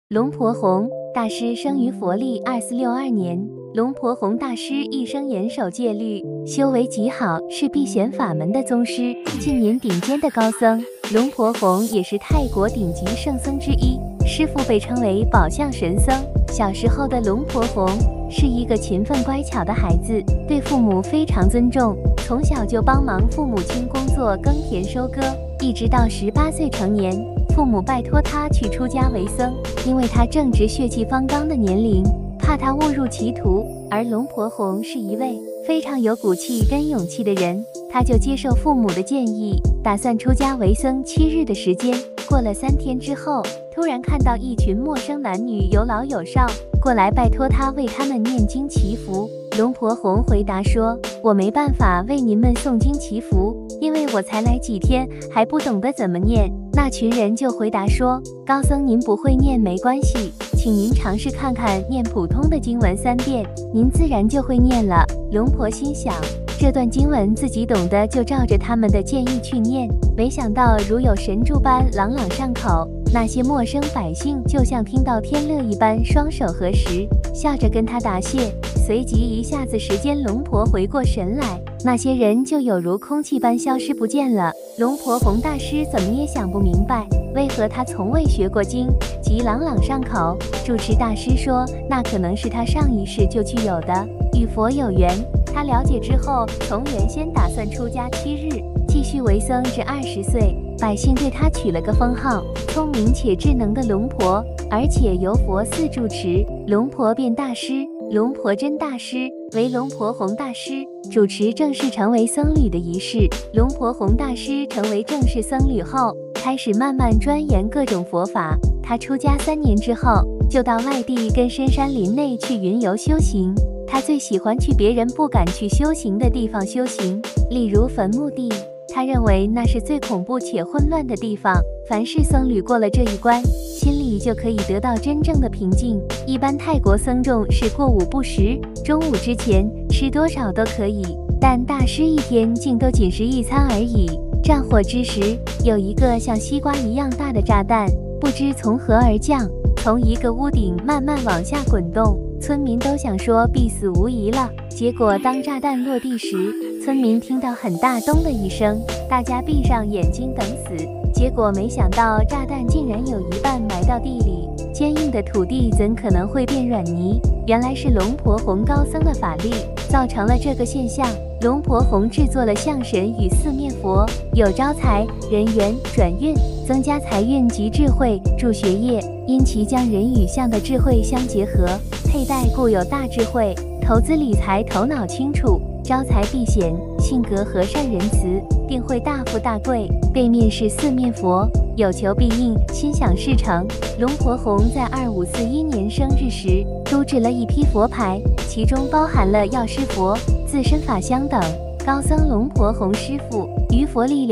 龙婆洪大师生于佛历2462年。龙婆洪大师一生严守戒律，修为极好，是避显法门的宗师，近年顶尖的高僧。龙婆洪也是泰国顶级圣僧之一，师父被称为宝相神僧。小时候的龙婆洪是一个勤奋乖巧的孩子，对父母非常尊重，从小就帮忙父母亲工作耕田收割，一直到18岁成年，父母拜托他去出家为僧，因为他正值血气方刚的年龄，怕他误入歧途。而龙婆洪是一位非常有骨气跟勇气的人，他就接受父母的建议，打算出家为僧7日的时间。过了3天之后，突然看到一群陌生男女，有老有少，过来拜托他为他们念经祈福。龙婆洪回答说：“我没办法为您们诵经祈福，因为我才来几天，还不懂得怎么念。”那群人就回答说：“高僧您不会念没关系，请您尝试看看念普通的经文3遍，您自然就会念了。”龙婆心想，这段经文自己懂得，就照着他们的建议去念，没想到如有神助般朗朗上口。那些陌生百姓就像听到天乐一般，双手合十，笑着跟他答谢。随即一下子时间，龙婆回过神来，那些人就有如空气般消失不见了。龙婆洪大师怎么也想不明白，为何他从未学过经，即朗朗上口。住持大师说，那可能是他上一世就具有的，与佛有缘。他了解之后，从原先打算出家7日，继续为僧至20岁。百姓对他取了个封号，聪明且智能的龙婆，而且由佛寺住持，龙婆变大师、龙婆真大师为龙婆洪大师，主持正式成为僧侣的仪式。龙婆洪大师成为正式僧侣后，开始慢慢钻研各种佛法。他出家3年之后，就到外地跟深山林内去云游修行。他最喜欢去别人不敢去修行的地方修行，例如坟墓地。他认为那是最恐怖且混乱的地方，凡是僧侣过了这一关，心里就可以得到真正的平静。一般泰国僧众是过午不食，中午之前吃多少都可以，但大师一天竟都仅食1餐而已。战火之时，有一个像西瓜一样大的炸弹，不知从何而降，从一个屋顶慢慢往下滚动，村民都想说必死无疑了。结果当炸弹落地时，村民听到很大咚的一声，大家闭上眼睛等死。结果没想到炸弹竟然有一半埋到地里，坚硬的土地怎可能会变软泥？原来是龙婆洪高僧的法力造成了这个现象。龙婆洪制作了象神与4面佛，有招财、人缘、转运、增加财运及智慧、助学业。因其将人与象的智慧相结合，佩戴故有大智慧，投资理财头脑清楚，招财避险，性格和善仁慈，定会大富大贵。背面是4面佛，有求必应，心想事成。龙婆洪在2541年生日时，铸制了一批佛牌，其中包含了药师佛、自身法相等。高僧龙婆洪师父于佛历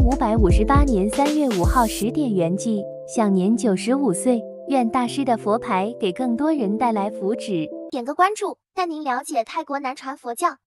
2558年3月5号10点圆寂，享年95岁。愿大师的佛牌给更多人带来福祉。 点个关注，带您了解泰国南传佛教。